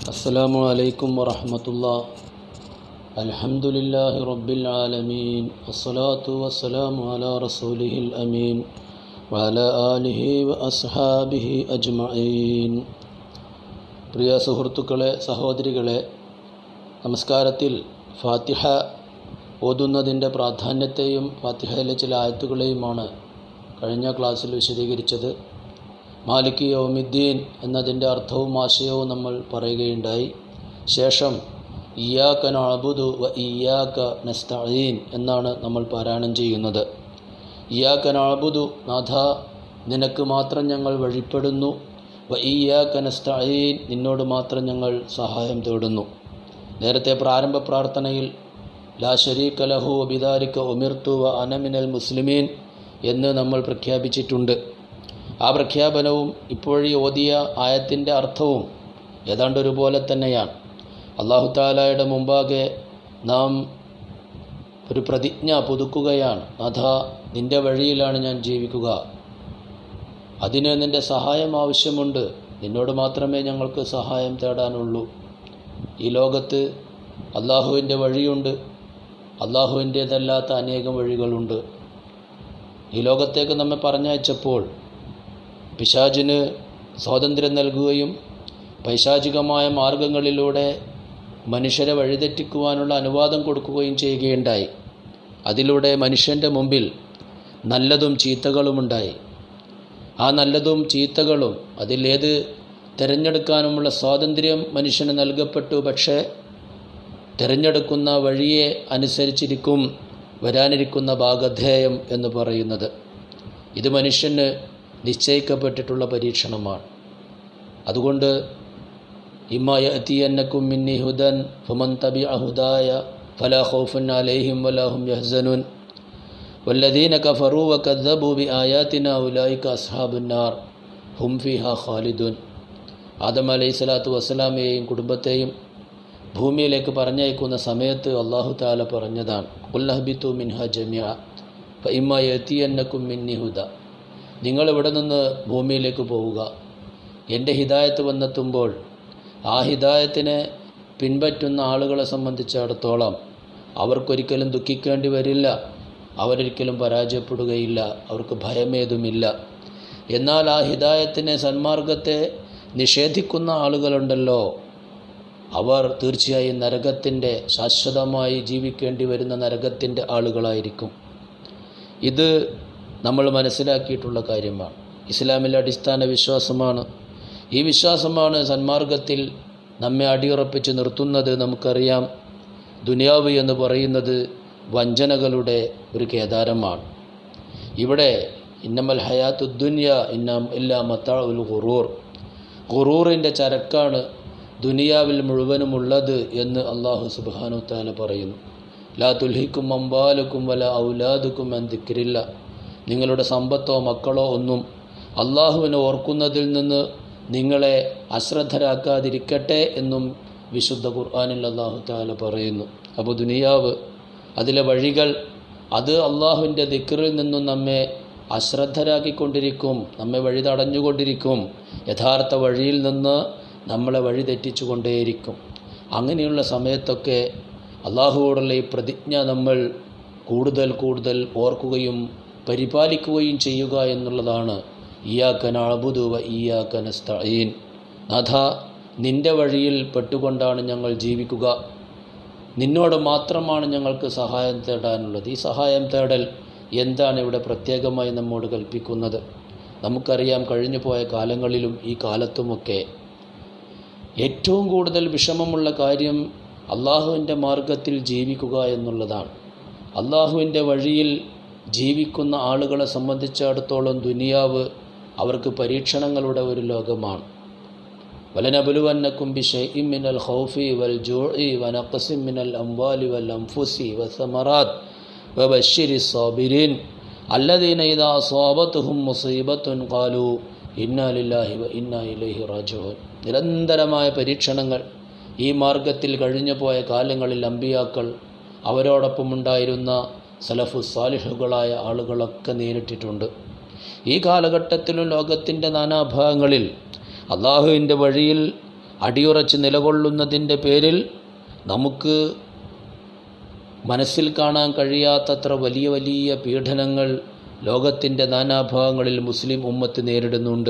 അസ്സലാമു അലൈക്കും വറഹ്മത്തുള്ളാഹി. അൽഹംദുലില്ലാഹി റബ്ബിൽ ആലമീൻ. വസ്സലാത്തു വസ്സലാമു അലാ റസൂലിഹിൽ അമീൻ വഅലാ ആലിഹി വഅസ്ഹാബിഹി അജ്മഈൻ. പ്രിയ സുഹൃത്തുക്കളെ, സഹോദരികളെ, നമസ്കാരത്തിൽ ഫാത്തിഹ ഓതുന്നതിൻ്റെ പ്രാധാന്യത്തെയും ഫാത്തിഹയിലെ ചില ആയത്തുകളെയുമാണ് കഴിഞ്ഞ ക്ലാസ്സിൽ വിശദീകരിച്ചത്. മാലിക് യൗമിദ്ദീൻ എന്നതിൻ്റെ അർത്ഥവും ആശയവും നമ്മൾ പറയുകയുണ്ടായി. ശേഷം ഇയ്യാക നഅ്ബുദു വ ഇയ്യാക നസ്തഈൻ എന്നാണ് നമ്മൾ പാരായണം ചെയ്യുന്നത്. ഇയ്യാക നഅ്ബുദു, നാഥ നിനക്ക് മാത്രം ഞങ്ങൾ വഴിപ്പെടുന്നു, വ ഇയ്യാക നസ്തഈൻ നിന്നോട് മാത്രം ഞങ്ങൾ സഹായം തേടുന്നു. നേരത്തെ പ്രാരംഭ പ്രാർത്ഥനയിൽ ലാ ശരീക ലഹു ബിദാലിക ഉമിർതു വ അന മിനൽ മുസ്ലിമീൻ എന്ന് നമ്മൾ പ്രഖ്യാപിച്ചിട്ടുണ്ട്. ആ പ്രഖ്യാപനവും ഇപ്പോഴീ ഓതിയ ആയത്തിൻ്റെ അർത്ഥവും ഏതാണ്ട് ഒരുപോലെ തന്നെയാണ്. അല്ലാഹു തആലയുടെ മുമ്പാകെ നാം ഒരു പ്രതിജ്ഞ പുതുക്കുകയാണ്. നാഥ നിൻ്റെ വഴിയിലാണ് ഞാൻ ജീവിക്കുക, അതിന് നിൻ്റെ സഹായം ആവശ്യമുണ്ട്, നിന്നോട് മാത്രമേ ഞങ്ങൾക്ക് സഹായം തേടാനുള്ളൂ. ഈ ലോകത്ത് അല്ലാഹുവിൻ്റെ വഴിയുണ്ട്, അല്ലാഹുവിൻ്റേതല്ലാത്ത അനേകം വഴികളുണ്ട്. ഈ ലോകത്തേക്ക് നമ്മെ പറഞ്ഞയച്ചപ്പോൾ പിശാചിന് സ്വാതന്ത്ര്യം നൽകുകയും പൈശാചികമായ മാർഗങ്ങളിലൂടെ മനുഷ്യരെ വഴിതെറ്റിക്കുവാനുള്ള അനുവാദം കൊടുക്കുകയും ചെയ്യുകയുണ്ടായി. അതിലൂടെ മനുഷ്യൻ്റെ മുമ്പിൽ നല്ലതും ചീത്തകളുമുണ്ടായി. ആ നല്ലതും ചീത്തകളും അതിലേത് തിരഞ്ഞെടുക്കാനുമുള്ള സ്വാതന്ത്ര്യം മനുഷ്യന് നൽകപ്പെട്ടു. പക്ഷേ തിരഞ്ഞെടുക്കുന്ന വഴിയെ അനുസരിച്ചിരിക്കും വരാനിരിക്കുന്ന ഭാഗധേയം എന്ന് പറയുന്നത്. ഇത് മനുഷ്യന് നിശ്ചയിക്കപ്പെട്ടിട്ടുള്ള പരീക്ഷണമാണ്. അതുകൊണ്ട് ഇമ്മാ യഅതിയന്നകും മിന്നി ഹുദൻ ഫമൻ തബിഅ ഹുദായ ഫലാ ഖൗഫുൻ അലൈഹിം വലാ ഹും യഹ്സനൂൻ വല്ലദീന കഫറൂ വകദ്ദബൂ ബിആയാതിനാ ഉലൈക അസ്ഹാബുൻ നാർ ഹും ഫീഹാ ഖാലിദൂൻ. ആദം അലൈഹിസ്സലാത്തു വസ്സലാമയെയും കുടുംബത്തെയും ഭൂമിയിലേക്ക് പറഞ്ഞയക്കുന്ന സമയത്ത് അല്ലാഹു തആല പറഞ്ഞതാണ്, ഖുൽ ഹബിതു മിൻഹാ ജമീഅ ഫഇമ്മാ യഅതിയന്നകും മിന്നി ഹുദ. നിങ്ങളിവിടെ നിന്ന് ഭൂമിയിലേക്ക് പോവുക, എൻ്റെ ഹിദായത്ത് വന്നെത്തുമ്പോൾ ആ ഹിദായത്തിനെ പിൻപറ്റുന്ന ആളുകളെ സംബന്ധിച്ചിടത്തോളം അവർക്കൊരിക്കലും ദുഃഖിക്കേണ്ടി വരില്ല, അവരൊരിക്കലും പരാജയപ്പെടുകയില്ല, അവർക്ക് ഭയമേതുമില്ല. എന്നാൽ ആ ഹിദായത്തിനെ, സന്മാർഗത്തെ നിഷേധിക്കുന്ന ആളുകളുണ്ടല്ലോ, അവർ തീർച്ചയായും നരകത്തിൻ്റെ, ശാശ്വതമായി ജീവിക്കേണ്ടി വരുന്ന നരകത്തിൻ്റെ ആളുകളായിരിക്കും. ഇത് നമ്മൾ മനസ്സിലാക്കിയിട്ടുള്ള കാര്യമാണ്. ഇസ്ലാമിലെ അടിസ്ഥാന വിശ്വാസമാണ്. ഈ വിശ്വാസമാണ് സന്മാർഗത്തിൽ നമ്മെ അടിയുറപ്പിച്ച് നിർത്തുന്നത്. നമുക്കറിയാം, ദുനിയാവ് എന്ന് പറയുന്നത് വഞ്ചനകളുടെ ഒരു കേദാരമാണ്. ഇവിടെ ഇന്നമൽ ഹയാത്തുദ് ദുനിയ ഇല്ലാ മതാഉൽ ഖുറൂർ, ഖുറൂറിൻ്റെ ചരക്കാണ് ദുനിയാവിൽ മുഴുവനുമുള്ളത് എന്ന് അല്ലാഹു സുബ്ഹാനഹു തആല പറയുന്നു. ലാ തുൽഹിക്കും അംവാലുക്കും വലാ ഔലാദുക്കും അൻ ദിക്രില്ല. നിങ്ങളുടെ സമ്പത്തോ മക്കളോ ഒന്നും അള്ളാഹുവിനെ ഓർക്കുന്നതിൽ നിന്ന് നിങ്ങളെ അശ്രദ്ധരാക്കാതിരിക്കട്ടെ എന്നും വിശുദ്ധ ഖുർആനിൽ അല്ലാഹു തആല പറയുന്നു. അപ്പോൾ ദുനിയാവ്, അതിലെ വഴികൾ, അത് അള്ളാഹുവിൻ്റെ ദിക്റിൽ നിന്നും നമ്മെ അശ്രദ്ധരാക്കിക്കൊണ്ടിരിക്കും, നമ്മെ വഴി തടഞ്ഞുകൊണ്ടിരിക്കും, യഥാർത്ഥ വഴിയിൽ നിന്ന് നമ്മളെ വഴി തെറ്റിച്ചു കൊണ്ടേയിരിക്കും. അങ്ങനെയുള്ള സമയത്തൊക്കെ അള്ളാഹുവോടുള്ള ഈ പ്രതിജ്ഞ നമ്മൾ കൂടുതൽ കൂടുതൽ ഓർക്കുകയും പരിപാലിക്കുകയും ചെയ്യുക എന്നുള്ളതാണ്. ഇയ്യാക നഅ്ബുദു വ ഇയ്യാക നസ്തഈൻ. നാഥ നിൻ്റെ വഴിയിൽ പെട്ടുകൊണ്ടാണ് ഞങ്ങൾ ജീവിക്കുക, നിന്നോട് മാത്രമാണ് ഞങ്ങൾക്ക് സഹായം തേടാനുള്ളത്. ഈ സഹായം തേടൽ എന്താണ് ഇവിടെ പ്രത്യേകമായി നമ്മോട് കൽപ്പിക്കുന്നത്? നമുക്കറിയാം, കഴിഞ്ഞു പോയ കാലങ്ങളിലും ഈ കാലത്തുമൊക്കെ ഏറ്റവും കൂടുതൽ വിഷമമുള്ള കാര്യം അള്ളാഹുവിൻ്റെ മാർഗത്തിൽ ജീവിക്കുക എന്നുള്ളതാണ്. അള്ളാഹുവിൻ്റെ വഴിയിൽ ജീവിക്കുന്ന ആളുകളെ സംബന്ധിച്ചിടത്തോളം ദുനിയാവ് അവർക്ക് പരീക്ഷണങ്ങളുടെ ഒരു ലോകമാണ്. വലനബലുവന്നകും ബിശൈഇൻ മിനൽ ഖൗഫി വൽ ജൂഇ വനഖസിൻ മിനൽ അംവാലി വൽ അൻഫുസി വസമറാത്ത് വബശ്ശിരിസ് സാബിരീൻ അല്ലദീന ഇദാ അസാബത്തുഹും മുസീബത്തുൻ ഖാലൂ ഇന്നാ ലില്ലാഹി വ ഇന്നാ ഇലൈഹി റാജിഊൻ. നിരന്തരമായ പരീക്ഷണങ്ങൾ ഈ മാർഗത്തിൽ കഴിഞ്ഞു പോയ കാലങ്ങളിൽ അമ്പിയാക്കൾ, അവരോടൊപ്പം ഉണ്ടായിരുന്ന സലഫു സാലിഹുകളായ ആളുകളൊക്കെ നേരിട്ടിട്ടുണ്ട്. ഈ കാലഘട്ടത്തിലും ലോകത്തിൻ്റെ നാനാഭാഗങ്ങളിൽ അള്ളാഹുവിൻ്റെ വഴിയിൽ അടിയുറച്ച് നിലകൊള്ളുന്നതിൻ്റെ പേരിൽ നമുക്ക് മനസ്സിൽ കാണാൻ കഴിയാത്തത്ര വലിയ വലിയ പീഡനങ്ങൾ ലോകത്തിൻ്റെ നാനാഭാഗങ്ങളിൽ മുസ്ലിം ഉമ്മത്ത് നേരിടുന്നുണ്ട്.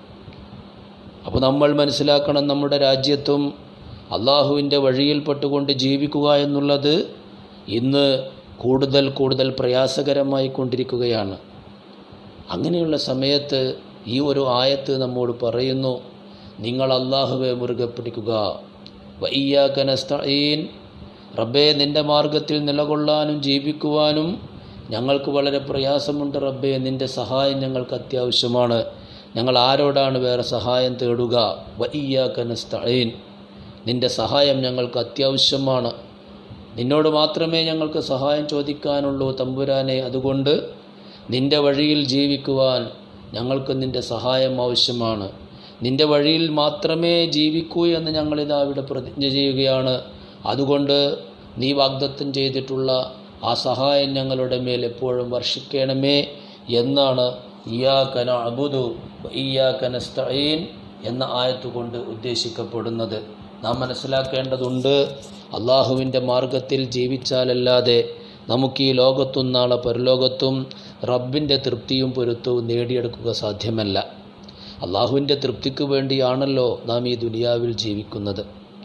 അപ്പോൾ നമ്മൾ മനസ്സിലാക്കണം, നമ്മുടെ രാജ്യത്തും അള്ളാഹുവിൻ്റെ വഴിയിൽപ്പെട്ടുകൊണ്ട് ജീവിക്കുക എന്നുള്ളത് ഇന്ന് കൂടുതൽ കൂടുതൽ പ്രയാസകരമായി കൊണ്ടിരിക്കുകയാണ്. അങ്ങനെയുള്ള സമയത്ത് ഈ ഒരു ആയത്ത് നമ്മോട് പറയുന്നു, നിങ്ങൾ അള്ളാഹുവെ മുറുകെ പിടിക്കുക. വഇയ്യാക നസ്തഈൻ, റബ്ബേ നിൻ്റെ മാർഗത്തിൽ നിലകൊള്ളാനും ജീവിക്കുവാനും ഞങ്ങൾക്ക് വളരെ പ്രയാസമുണ്ട് റബ്ബേ, നിൻ്റെ സഹായം ഞങ്ങൾക്ക് അത്യാവശ്യമാണ്. ഞങ്ങൾ ആരോടാണ് വേറെ സഹായം തേടുക? വഇയ്യാക നസ്തഈൻ, നിൻ്റെ സഹായം ഞങ്ങൾക്ക് അത്യാവശ്യമാണ്. നിന്നോട് മാത്രമേ ഞങ്ങൾക്ക് സഹായം ചോദിക്കാനുള്ളൂ തമ്പുരാനെ. അതുകൊണ്ട് നിൻ്റെ വഴിയിൽ ജീവിക്കുവാൻ ഞങ്ങൾക്ക് നിൻ്റെ സഹായം ആവശ്യമാണ്. നിൻ്റെ വഴിയിൽ മാത്രമേ ജീവിക്കൂ എന്ന് ഞങ്ങളിതാ ഇവിടെ പ്രതിജ്ഞ ചെയ്യുകയാണ്. അതുകൊണ്ട് നീ വാഗ്ദത്തം ചെയ്തിട്ടുള്ള ആ സഹായം ഞങ്ങളുടെ മേൽ എപ്പോഴും വർഷിക്കണമേ എന്നാണ് ഇയ്യാക നഅ്ബുദു വഇയ്യാക നസ്തഈൻ എന്ന ആയത്തുകൊണ്ട് ഉദ്ദേശിക്കപ്പെടുന്നത്. നാം മനസ്സിലാക്കേണ്ടതുണ്ട്, അള്ളാഹുവിൻ്റെ മാർഗത്തിൽ ജീവിച്ചാലല്ലാതെ നമുക്ക് ഈ ലോകത്തും നാളെ പരലോകത്തും റബ്ബിൻ്റെ തൃപ്തിയും പൊരുത്തവും നേടിയെടുക്കുക സാധ്യമല്ല. അള്ളാഹുവിൻ്റെ തൃപ്തിക്ക് വേണ്ടിയാണല്ലോ നാം ഈ ദുനിയാവിൽ ജീവിക്കുന്നത്.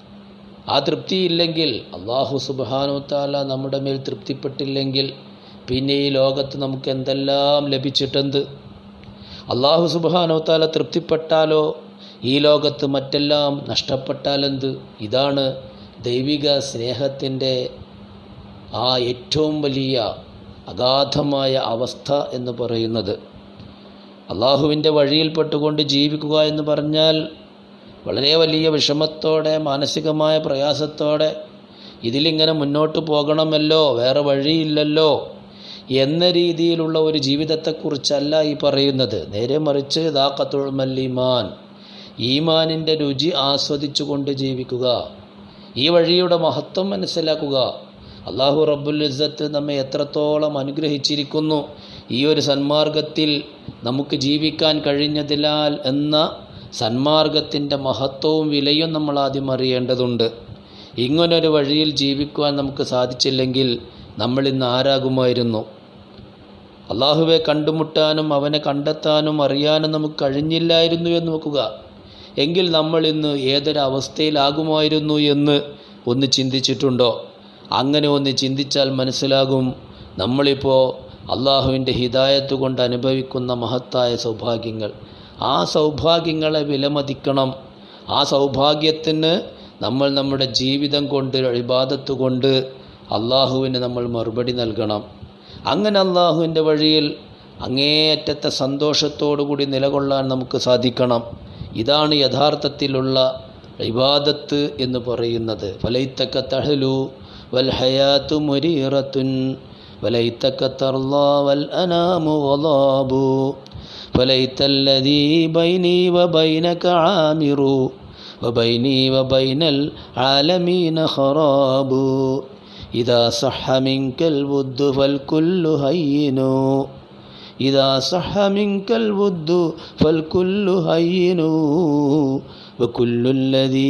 ആ തൃപ്തിയില്ലെങ്കിൽ, അള്ളാഹു സുബ്ഹാനഹു തആല നമ്മുടെ മേൽ തൃപ്തിപ്പെട്ടില്ലെങ്കിൽ പിന്നെ ഈ ലോകത്ത് നമുക്ക് എന്തെല്ലാം ലഭിച്ചിട്ടെന്ത്? അള്ളാഹു സുബ്ഹാനഹു തആല തൃപ്തിപ്പെട്ടാലോ ഈ ലോകത്ത് മറ്റെല്ലാം നഷ്ടപ്പെട്ടാലെന്ത്? ഇതാണ് ദൈവിക സ്നേഹത്തിൻ്റെ ആ ഏറ്റവും വലിയ അഗാധമായ അവസ്ഥ എന്ന് പറയുന്നത്. അള്ളാഹുവിൻ്റെ വഴിയിൽപ്പെട്ടുകൊണ്ട് ജീവിക്കുക എന്ന് പറഞ്ഞാൽ വളരെ വലിയ വിഷമത്തോടെ, മാനസികമായ പ്രയാസത്തോടെ ഇതിലിങ്ങനെ മുന്നോട്ട് പോകണമല്ലോ, വേറെ വഴിയില്ലല്ലോ എന്ന രീതിയിലുള്ള ഒരു ജീവിതത്തെക്കുറിച്ചല്ല ഈ പറയുന്നത്. നേരെ മറിച്ച് ദാഖത്തുൽ ഈമാൻ, ഈമാനിൻ്റെ രുചി ആസ്വദിച്ചുകൊണ്ട് ജീവിക്കുക, ഈ വഴിയുടെ മഹത്വം മനസ്സിലാക്കുക. അള്ളാഹു റബ്ബുൽ ഇസ്സത്ത് നമ്മെ എത്രത്തോളം അനുഗ്രഹിച്ചിരിക്കുന്നു ഈ ഒരു സന്മാർഗത്തിൽ നമുക്ക് ജീവിക്കാൻ കഴിഞ്ഞതിനാൽ എന്ന സന്മാർഗത്തിൻ്റെ മഹത്വവും വിലയും നമ്മൾ ആദ്യം അറിയേണ്ടതുണ്ട്. ഇങ്ങനൊരു വഴിയിൽ ജീവിക്കുവാൻ നമുക്ക് സാധിച്ചില്ലെങ്കിൽ നമ്മൾ ഇന്ന് ആരാകുമായിരുന്നു? അള്ളാഹുവെ കണ്ടുമുട്ടാനും അവനെ കണ്ടെത്താനും അറിയാനും നമുക്ക് കഴിഞ്ഞില്ലായിരുന്നു എന്ന് നോക്കുക. എങ്കിൽ നമ്മൾ ഇന്ന് ഏതൊരവസ്ഥയിലാകുമായിരുന്നു എന്ന് ഒന്ന് ചിന്തിച്ചിട്ടുണ്ടോ? അങ്ങനെ ഒന്ന് ചിന്തിച്ചാൽ മനസ്സിലാകും നമ്മളിപ്പോൾ അള്ളാഹുവിൻ്റെ ഹിദായത്ത് കൊണ്ട് അനുഭവിക്കുന്ന മഹത്തായ സൗഭാഗ്യങ്ങൾ. ആ സൗഭാഗ്യങ്ങളെ വിലമതിക്കണം. ആ സൗഭാഗ്യത്തിന് നമ്മൾ നമ്മുടെ ജീവിതം കൊണ്ട്, ഇബാദത്ത് കൊണ്ട് അള്ളാഹുവിന് നമ്മൾ മറുപടി നൽകണം. അങ്ങനെ അള്ളാഹുവിൻ്റെ വഴിയിൽ അങ്ങേയറ്റത്തെ സന്തോഷത്തോടു കൂടി നിലകൊള്ളാൻ നമുക്ക് സാധിക്കണം. ഇതാണ് യഥാർത്ഥത്തിലുള്ള ഇബാദത്ത് എന്ന് പറയുന്നത്. ഫലൈതക തഹലു വൽ ഹയാതു മുരീറത്തുൻ വലൈതക തർളാ വൽ അനാമു ഗളാബു ഫലൈതല്ലദീ ബൈനി വബൈനക ആമിറു വബൈനി വബൈനൽ ആലമീന ഖറാബു ഇദാ സഹ മിൻകൽ വുദ്ദു ഫൽകുല്ലു ഹയ്യിനു ഇദാ സഹ മിൻകൽ വുദ്ദു ഫൽകുല്ലു ഹയ്യിനു വകുല്ലുല്ലദീ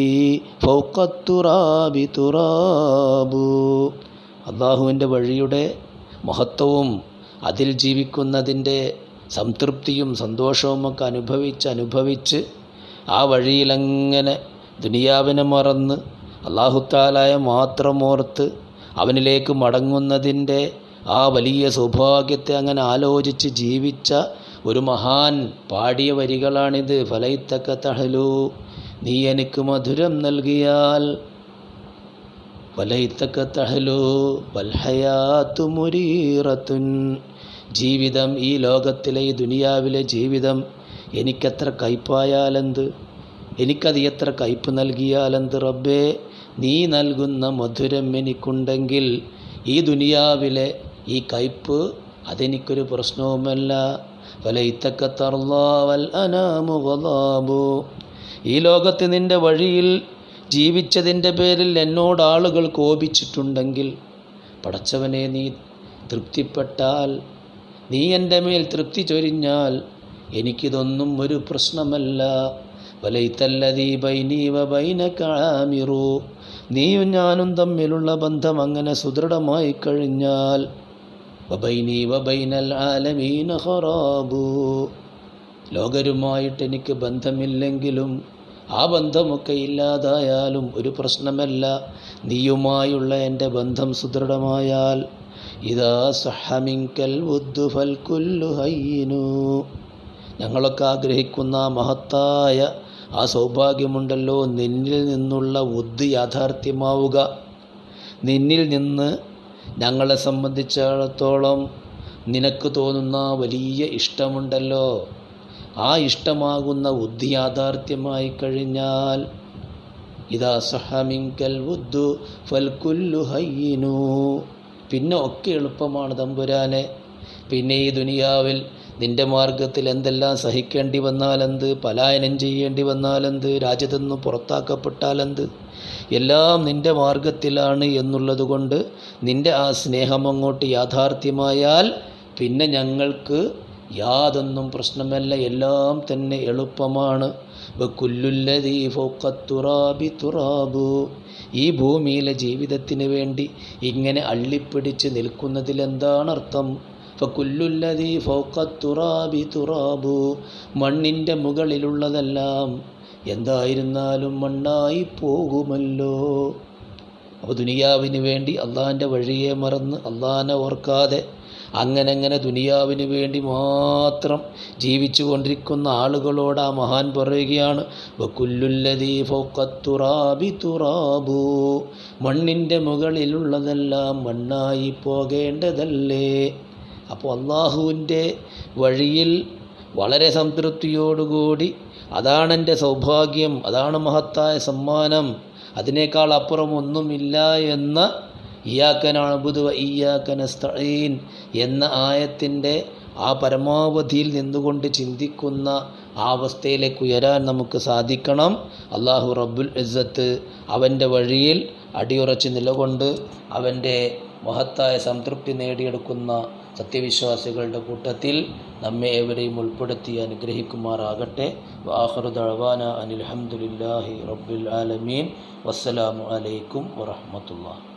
ഫൗഖത്തുറാബി തുറാബു. അള്ളാഹുവിൻ്റെ വഴിയുടെ മഹത്വവും അതിൽ ജീവിക്കുന്നതിൻ്റെ സംതൃപ്തിയും സന്തോഷവുമൊക്കെ അനുഭവിച്ച് ആ വഴിയിലങ്ങനെ ദുനിയാവിനെ മറന്ന് അല്ലാഹു തആലയെ മാത്രം ഓർത്ത് അവനിലേക്ക് മടങ്ങുന്നതിൻ്റെ ആ വലിയ സൗഭാഗ്യത്തെ അങ്ങനെ ആലോചിച്ച് ജീവിച്ച ഒരു മഹാൻ പാടിയ വരികളാണിത്. ഫലൈതക തഹലു, നീ എനിക്ക് മധുരം നൽകിയാൽ, ഫലൈതക തഹലു വൽ ഹയാതു മുരീറത്തുൻ, ജീവിതം, ഈ ലോകത്തിലെ ഈ ദുനിയാവിലെ ജീവിതം എനിക്കെത്ര കയ്പായാലെന്ത്, എനിക്കത് എത്ര കയ്പ് നൽകിയാലെന്ത് റബ്ബേ, നീ നൽകുന്ന മധുരം എനിക്കുണ്ടെങ്കിൽ ഈ ദുനിയാവിലെ ഈ കയ്പ് അതെനിക്കൊരു പ്രശ്നവുമല്ല. ഫലൈതക തർളാ വൽ അനാമു ഗളാബു, ഈ ലോകത്ത് നിൻ്റെ വഴിയിൽ ജീവിച്ചതിൻ്റെ പേരിൽ എന്നോട് ആളുകൾ കോപിച്ചിട്ടുണ്ടെങ്കിൽ, പടച്ചവനെ നീ തൃപ്തിപ്പെട്ടാൽ, നീ എൻ്റെ മേൽ തൃപ്തി ചൊരിഞ്ഞാൽ എനിക്കിതൊന്നും ഒരു പ്രശ്നമല്ല. വലൈതല്ലദീ ബൈനീ വബൈനക ആമിറു, നീയും ഞാനും തമ്മിലുള്ള ബന്ധം അങ്ങനെ സുദൃഢമായി കഴിഞ്ഞാൽ വബൈനീ വബൈനൽ ആലമീന ഖറാബു, ലോകരുമായിട്ട് എനിക്ക് ബന്ധമില്ലെങ്കിലും ആ ബന്ധമൊക്കെ ഇല്ലാതായാലും ഒരു പ്രശ്നമല്ല, നീയുമായുള്ള എൻ്റെ ബന്ധം സുദൃഢമായാൽ ഇദാ സഹ മിൻകൽ വുദ്ദു ഫൽ കുല്ലു ഹയ്യിനു, ഞങ്ങളൊക്കെ ആഗ്രഹിക്കുന്ന മഹത്തായ ആ സൗഭാഗ്യമുണ്ടല്ലോ, നിന്നിൽ നിന്നുള്ള വുദ് യാഥാർത്ഥ്യമാവുക. നിന്നിൽ നിന്ന് ഞങ്ങളെ സംബന്ധിച്ചിടത്തോളം നിനക്ക് തോന്നുന്ന വലിയ ഇഷ്ടമുണ്ടല്ലോ, ആ ഇഷ്ടമാകുന്ന വുദ് യാഥാർത്ഥ്യമായി കഴിഞ്ഞാൽ ഇദാ സഹ മിൻകൽ വുദ്ദു ഫൽ കുല്ലു ഹയ്യിനു, പിന്നെ ഒക്കെ എളുപ്പമാണ് തമ്പുരാനെ. പിന്നെ ഈ ദുനിയാവിൽ നിൻ്റെ മാർഗത്തിൽ എന്തെല്ലാം സഹിക്കേണ്ടി വന്നാലെന്ത്, പലായനം ചെയ്യേണ്ടി വന്നാലെന്ത്, രാജ്യത്തു നിന്ന് പുറത്താക്കപ്പെട്ടാലെന്ത്, എല്ലാം നിൻ്റെ മാർഗത്തിലാണ് എന്നുള്ളത് കൊണ്ട് നിൻ്റെ ആ സ്നേഹം അങ്ങോട്ട് യാഥാർത്ഥ്യമായാൽ പിന്നെ ഞങ്ങൾക്ക് യാതൊന്നും പ്രശ്നമല്ല, എല്ലാം തന്നെ എളുപ്പമാണ്. വകുല്ലുല്ലദീ ഫൗഖത്തുറാബി തുറാബു, ഈ ഭൂമിയിലെ ജീവിതത്തിന് വേണ്ടി ഇങ്ങനെ അള്ളിപ്പിടിച്ച് നിൽക്കുന്നതിലെന്താണർത്ഥം? ഫകുല്ലുല്ലദീ ഫൗഖത്തുറാബി തുറാബു, മണ്ണിൻ്റെ മുകളിലുള്ളതെല്ലാം എന്തായിരുന്നാലും മണ്ണായി പോകുമല്ലോ. അപ്പോൾ ദുനിയാവിന് വേണ്ടി അള്ളാഹിൻ്റെ വഴിയെ മറന്ന് അള്ളാഹിനെ ഓർക്കാതെ അങ്ങനെ ദുനിയാവിന് വേണ്ടി മാത്രം ജീവിച്ചു കൊണ്ടിരിക്കുന്ന ആളുകളോട് ആ മഹാൻ പറയുകയാണ്, വകുല്ലുല്ലദീ ഫൗഖത്തുറാബി തുറാബു, മണ്ണിൻ്റെ മുകളിലുള്ളതെല്ലാം മണ്ണായി പോകേണ്ടതല്ലേ. അപ്പോൾ അള്ളാഹുവിൻ്റെ വഴിയിൽ വളരെ സംതൃപ്തിയോടുകൂടി അതാണ് എൻ്റെ സൗഭാഗ്യം, അതാണ് മഹത്തായ സമ്മാനം, അതിനേക്കാൾ അപ്പുറം ഒന്നുമില്ല എന്ന ഇയ്യാക നഅ്ബുദു വ ഇയ്യാക നസ്തഈൻ എന്ന ആയത്തിൻ്റെ ആ പരമാവധിയിൽ നിന്നുകൊണ്ട് ചിന്തിക്കുന്ന ആ അവസ്ഥയിലേക്ക് ഉയരാൻ നമുക്ക് സാധിക്കണം. അല്ലാഹു റബ്ബുൽ ഇസ്സത്ത് അവൻ്റെ വഴിയിൽ അടിയുറച്ച് നിലകൊണ്ട് അവൻ്റെ മഹത്തായ സംതൃപ്തി നേടിയെടുക്കുന്ന സത്യവിശ്വാസികളുടെ കൂട്ടത്തിൽ നമ്മെ ഏവരെയും ഉൾപ്പെടുത്തി അനുഗ്രഹിക്കുമാറാകട്ടെ. വആഖിറു ദഅ്വാനാ അനിൽ ഹംദുലില്ലാഹി റബ്ബിൽ ആലമീൻ. വസ്സലാമു അലൈക്കും വറഹ്മത്തുള്ളാഹി.